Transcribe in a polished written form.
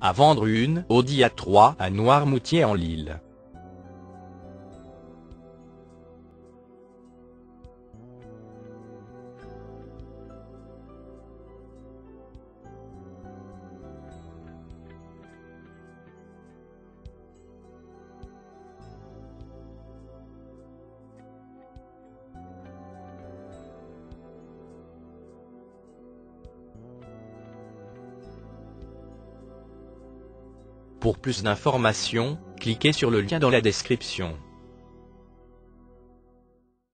à vendre une Audi A3 à Noirmoutier-en-l'Île. Pour plus d'informations, cliquez sur le lien dans la description.